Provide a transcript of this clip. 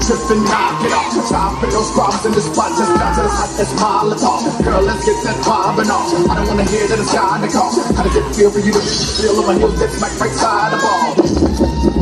tripping, knock it off. Top in those problems in the spot, just got to the hot as Molotov. Girl, let's get that bobbing off. I don't wanna hear that it's time to call. How does it feel for you to feel on my heels that smack right side the ball?